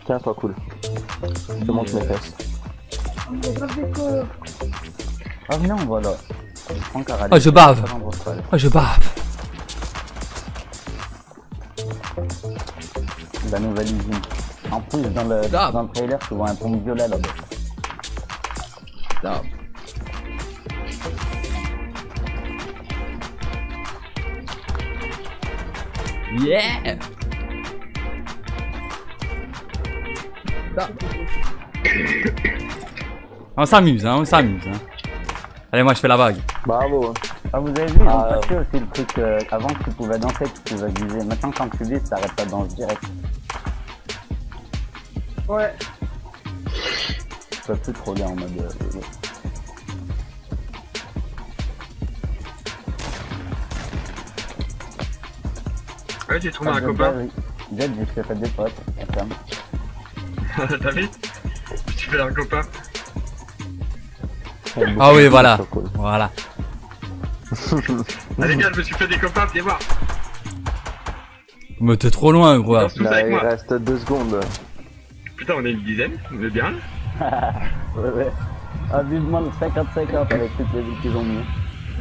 Tiens, sois cool. Je te montre mes fesses. Ah non, voilà. Oh, je bave. Oh, je bave. La nouvelle usine. En plus, dans le trailer, tu vois un pont violet là-bas. Stop. Yeah. On s'amuse, hein, on s'amuse. Hein. Allez, moi je fais la vague. Bravo. Ah, vous avez vu, ils ont passé aussi le truc. Avant, tu pouvais danser, tu pouvais viser. Maintenant, quand tu vises, t'arrêtes ta danse direct. Ouais. Tu peux plus trop bien en mode. Ouais, j'ai trouvé un copain. Jet, j'ai fait des potes. T'as vu? Tu fais un copain. Ah oui, voilà. Voilà. Allez, viens, je me suis fait des copains, viens voir. Mais t'es trop loin, gros. Danse tous avec Il moi. reste 2 secondes. Putain, on est une dizaine, on est bien. Ouais, ouais. Ah, vivement le 50-50 avec toutes les villes qu'ils ont mis.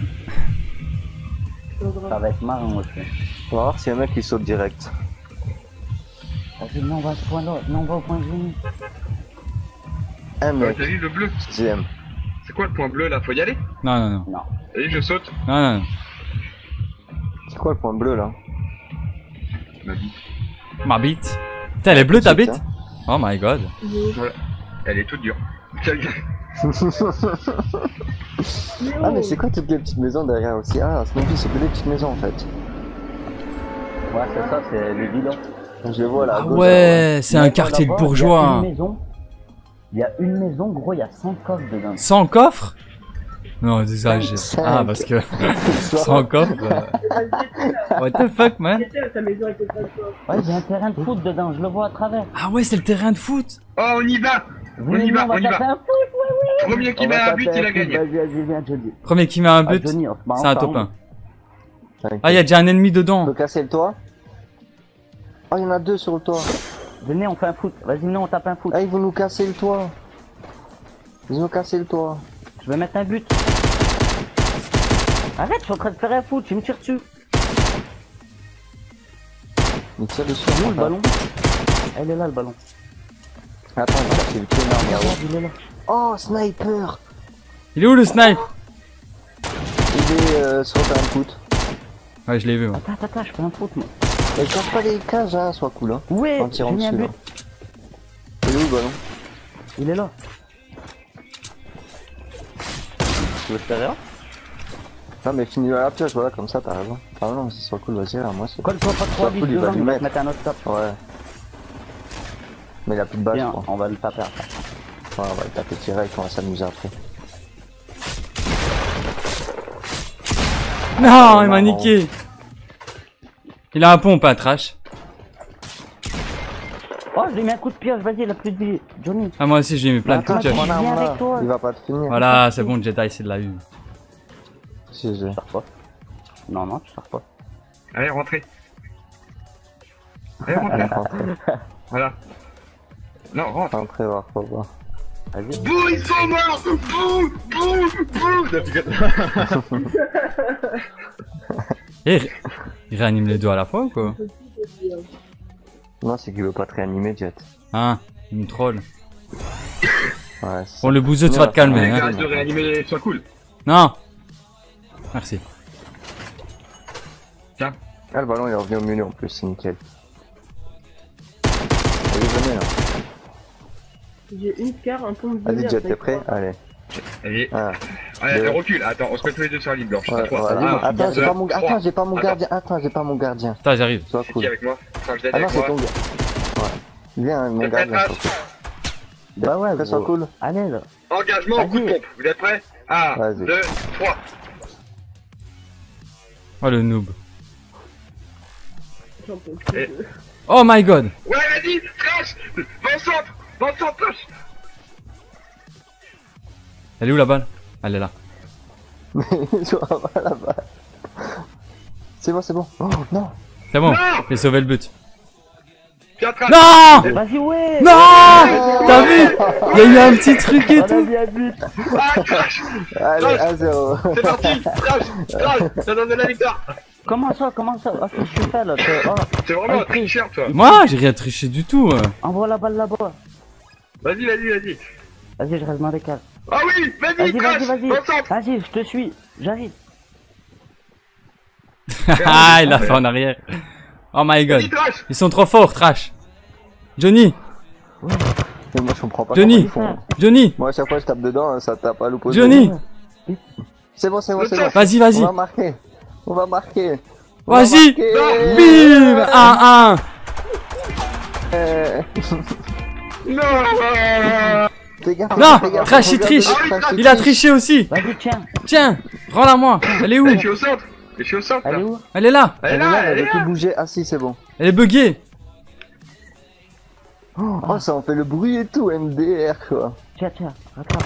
Ça va être marrant aussi. On va voir s'il y a un mec qui saute direct. Non, on va à ce point-là. Non, on va au point génie. Un Ouais, mec. t'as vu le bleu? 6ème. C'est quoi le point bleu là? Faut y aller? Non, non, non. Non. Allez, je saute. Non, non, non. C'est quoi le point bleu là? Ma vie. Ma bite. Putain, elle est bleue ta bite? Tiens. Oh my god. Voilà. Elle est toute dure. Ah mais c'est quoi toutes les petites maisons derrière aussi? Ah Snoopy c'est que des petites maisons en fait. Ouais, c'est ça, c'est les villas. Je les vois là. à Ah gauche, ouais, c'est un Mais quartier de là-bas, bourgeois. Il y a une maison, gros, il y a 5 coffres dedans. Sans coffre? Non, exagère. Cinq. Ah, parce que sans coffre. What the fuck, man? Ta maison était pas top. Ouais, il y a un terrain de foot dedans, je le vois à travers. Ah ouais, c'est le terrain de foot. Oh, on y va! On y va, on y taper va! un foot, ouais, ouais. Premier qui On met va un but, taper il a foot, gagné. Vas-y, viens, Johnny. Premier qui met un Ah, but, Johnny, on se marre c'est un ensemble. top 1. T'inquiète. Ah, il y a déjà un ennemi On dedans. peut casser le toit? Oh il y en a 2 sur le toit. Venez, on fait un foot. Vas-y, venez, on tape un foot. Ah ils vont nous casser le toit. Ils ont cassé le toit. Je vais mettre un but. Arrête, je suis en train de faire un foot, tu me tires dessus. Il tire dessus. Où le ballon? Elle est là, le ballon. Attends, il a cassé le pied énorme là-haut. Regarde, il est là. Oh sniper. Il est où le snipe? Il est sur le terrain de foot. Ouais, je l'ai vu, moi. Attends, je fais un foot, moi. Mais casse pas les cages hein, sois cool hein. Ouais, En j'ai tirant mis un dessus là. but. Il est où le ballon? Il est là. Tu veux te faire rien? Non mais finis à la pioche, voilà comme ça t'as raison. Ah non, c'est soit cool, vas-y, moi c'est... Colle-toi pas trop Soit vite cool, il va devant, lui il va mettre. te mettre un autre top. Ouais. Mais il a plus de balle je Viens, crois. on va le taper après. Ouais, on va le taper direct, on va s'amuser après. Non, il m'a niqué. Il a un pompe, un trash. Oh, j'ai mis un coup de pioche, vas-y, il a plus de vie. Johnny. Ah, moi aussi, j'ai mis plein de Attends, coups de prends pioche. l'arme Viens là. avec toi. Il va pas te finir. Voilà, c'est bon, Jedi, c'est de la U. Si j'ai. Tu sors pas. Non, tu sors pas. Allez, rentrez. Allez, rentrez. Voilà. Non, rentre. Rentrez voir, faut voir. Vas-y. Bouh, ils sont morts! Bouh! Bouh! Bouh! Et il réanime les deux à la fois ou quoi? Non, c'est qu'il veut pas te réanimer, Jet. Hein, il me troll. Ouais, c'est Bon, le bouseux, tu vas te calmer, hein. Arrête de réanimer, sois cool. Non. Merci. Tiens. Ah, le ballon il est revenu au milieu en plus, c'est nickel. Allez, venez là. J'ai une car, un pont de Vas-y, Jet, t'es prêt? Allez. Allez. Ah. Allez, recule. Attends, on se met tous les deux sur la ligne blanche. Ouais, À trois. ouais, Un, attends, deux, j'ai pas mon... trois. Attends, j'ai pas mon Attends. gardien. Attends, j'ai pas mon gardien. Attends, j'arrive. Sois C'est qui cool. avec moi? Enfin, je l'aide Ah non, avec c'est moi. ton gars. Ouais. Viens, mon Faites gardien. un sois cool. Bah ouais, Après, sois gros. cool. Allez, là. Engagement, coup de Vas-y. pompe. Vous êtes prêts? 1, Vas-y. 2, 3. Oh, le noob. J'en peux plus. Et- Oh my god. Ouais, vas-y, crash! Va au centre, crash! Elle est où la balle? Elle est là. Je vois pas là-bas. C'est bon, c'est bon. Oh non. C'est bon, Non. j'ai sauvé le but. Tiens, trash. Non! Vas-y, ouais. Non! T'as vu? Il y a eu un petit truc et On a tout. mis un but. Ah, crash. Allez, 1-0. C'est parti, crash, crash. Ça donne de la victoire. Comment ça? Oh, qu'est-ce que tu fais là? Oh, C'est vraiment un tricheur, toi. Moi, j'ai rien triché du tout. envoie la balle là-bas. Vas-y, vas-y, vas-y. Vas-y, je reste dans les cases. Ah oui, vas-y, Vas-y, crash. vas-y. Concentre. Vas-y, je te suis. J'arrive. Ah, il a fait en arrière. Oh my god. Vas-y, trash. Ils sont trop forts, Trash. Johnny, Mais moi je comprends pas Johnny. comment ils font. Johnny, Moi à chaque fois je tape dedans, ça tape à l'opposé. Johnny. C'est bon, c'est bon, c'est bon. Vas-y, On vas-y. va marquer. On va marquer. On va Vas-y. marquer. Bim 1-1. Euh, Non. Fais gaffe, Non, fais gaffe, Trash, il regarde, triche. Trash, Il a triché aussi. Vas-y, tiens. Tiens, rends-la moi. Elle est où? Je suis au centre. Je suis au centre, Elle est là. où? Elle est là. Elle est Elle est là, là, elle elle est veut tout là. bouger. Ah si, c'est bon. Elle est buggée. Oh, ça en fait le bruit et tout, MDR quoi. Tiens, rattrape.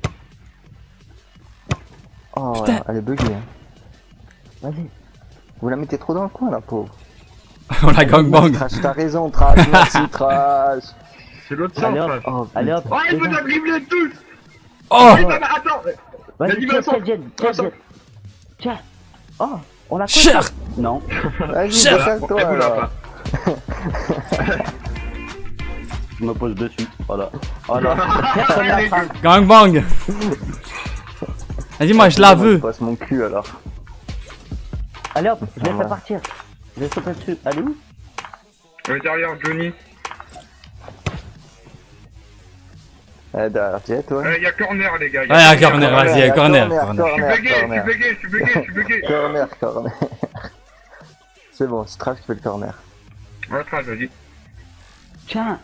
Oh, Putain. elle est buggée. Hein. Vas-y. Vous la mettez trop dans le coin, la pauvre. On la gangbang. Trash, t'as raison, Trash. Merci, Trash. C'est l'autre Allez, centre, hop. là. Oh, Allez hop. Oh, il déjà. veut la dribbler tous. Oh, Attends. Vas-y, Vas-y, tiens, Vincent. Jet. Tiens. Oh, on l'a cher. Non. Vas-y, Chef. décale-toi Elle bougera alors. pas. Je me pose dessus. Voilà. Voilà. Personne Elle est n'a frappe. gangbang. Vas-y, moi je la Je veux. passe mon cul alors. Allez hop, je vais Ouais. faire partir. Je vais sauter dessus. Allez où? Derrière Johnny. Derrière Jet, ouais. Il y a corner, les gars. Ouais, un corner, vas-y, corner. Je suis bugué. Corner. C'est bon, c'est Trash qui fait le corner. Ouais, trash, vas-y. Tiens.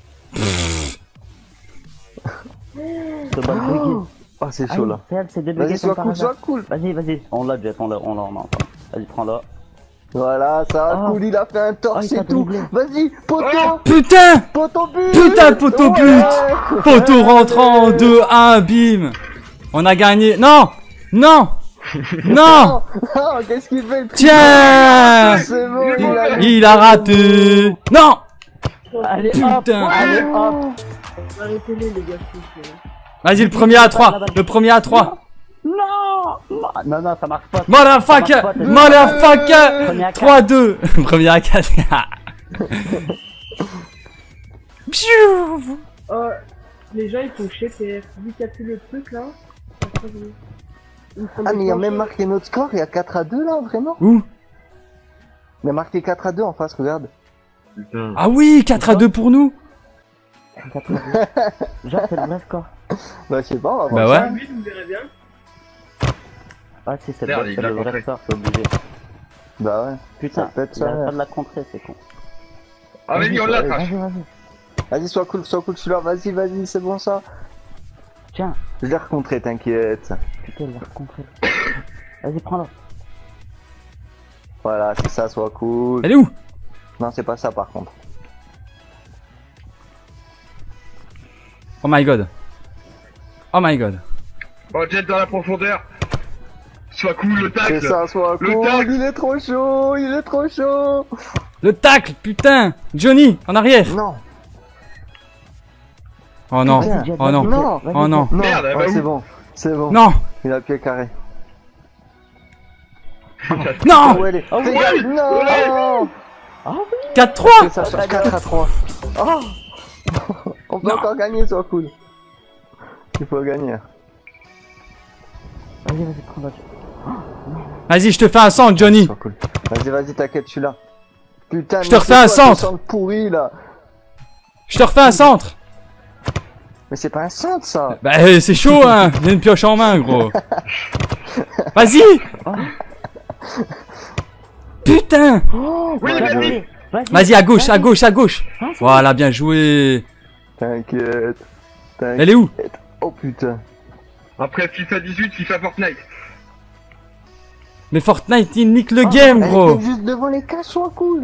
Ce balle buguée. Oh, c'est chaud là. C'est elle, c'est débugué Vas-y, sois comme cool, par hasard. sois cool. Vas-y. On l'a, Jet, on l'a. Vas-y, prends-la. Voilà, ça va Oh. cool, il a fait un Oh, torse il t'a et tout. dribblé. Vas-y, poteau, Putain. poteau but. Putain, poteau but. Ouais. Poteau rentrant 2-1, bim. On a gagné. Non. Non. Non. Oh, qu'est-ce qu'il fait? Tiens. C'est bon, Il a raté. Non. Allez, hop. Putain. Allez, hop. Arrêtez-les, les gars, s'il vous plaît. Vas-y, le premier à 3. Le premier à 3. Non, ça marche pas. Motherfucker. Motherfucker. Premier à 4. 3-2. Premier à 4. Oh, les gens ils sont chez PF. Vu qu'il y a plus le truc là. Ils font Ah, des mais il a planches. même marqué notre score, il y a 4-2 là, vraiment. Où? Il a marqué 4-2 en face, regarde. Putain. Ah oui, 4-2 pour nous. Genre, c'est le vrai score. Bah, je sais pas, on va Bah voir ouais. ça. Lui, vous me verrez bien. Ah, si, c'est Merde, le il l'a vrai compris. score, c'est obligé. Bah ouais. Putain, Ça peut être il ça, arrête ouais. pas de la contrer, c'est con. Ah, vas-y, on l'a, trash. Vas-y. Vas-y, sois cool celui-là, vas-y, c'est bon ça. Tiens, Je l'ai recontré, t'inquiète. putain, il l'a rencontré. Vas-y, prends-la. Voilà, c'est ça, sois cool. Elle est où? Non, c'est pas ça par contre. Oh my god. Oh my god. Oh, Jet dans la profondeur. Sois cool, le tacle. C'est ça, sois Le cool, tacle. il est trop chaud, il est trop chaud. Le tacle, putain. Johnny, en arrière. Non, Oh non. Vas-y, Jet, Oh vas-y, non. Jet, Non. vas-y, Oh non. non, Merde, elle va c'est où bon, c'est bon. Non. Il a le pied carré. Non. Où elle est? Oh, Fais ouais. gaffe, non. Ah oui. 4-3. Et ça change 4-3. Oh. On peut Non. encore gagner, sois cool. Il faut gagner. Vas-y, prends-la. Vas-y, je te fais un centre, Johnny. Sois cool. Vas-y, t'inquiète, je suis là. Putain, Je mais te refais c'est un quoi ce centre. pourri là. Je te refais un centre. Mais c'est pas un centre ça. Bah, c'est chaud, hein. J'ai une pioche en main, gros. Vas-y. Putain. Oui, vas-y. Vas-y, à gauche, à gauche, à gauche. Voilà, bien joué. T'inquiète. Elle est où? Oh putain. Après FIFA 18, FIFA Fortnite. Mais Fortnite, il nique le game, Elle gros. était juste devant les cases, sois cool.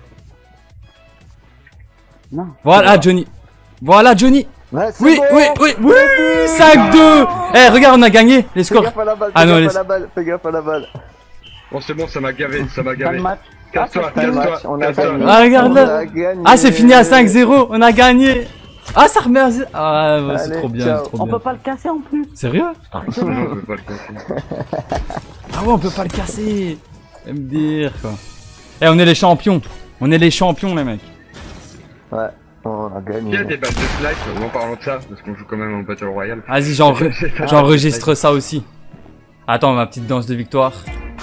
Non. Voilà, Johnny. Voilà, Johnny. Ouais, c'est Oui, bon. oui, oui, oui. 5-2. Eh, regarde, on a gagné. Les Fais scores. gaffe à la balle, Ah fais non, gaffe les- à la balle, fais gaffe à la balle. Bon, c'est bon, ça m'a gavé, ça m'a Fin de gavé. match. Casse-toi, Fin de match, casse-toi, on a casse-toi. gagné. Ah, regarde On là. a gagné. Ah, c'est fini à 5-0. On a gagné. Ah, ça remet à 0. Ah, ouais, c'est Allez, trop bien, ciao. c'est trop On bien. peut pas le casser en plus. Sérieux? Non, je peux pas le casser. Ah ouais, on peut pas le casser. Me dire quoi. Eh, on est les champions. On est les champions, les mecs. Ouais, on a Il y a gagné. des balles de snipe, en parlant de ça, parce qu'on joue quand même en Battle Royale. Vas-y, Ah, j'enregistre ça aussi. Attends, ma petite danse de victoire.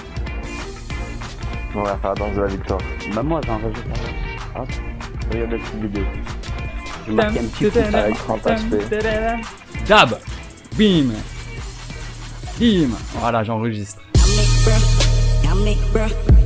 On va faire la danse de la victoire. Bah moi j'enregistre. Hop, regarde la petite vidéo. Je marque un petit coup. Avec 30 HP. Dab. Bim. Bim. Voilà, j'enregistre. I make bruh,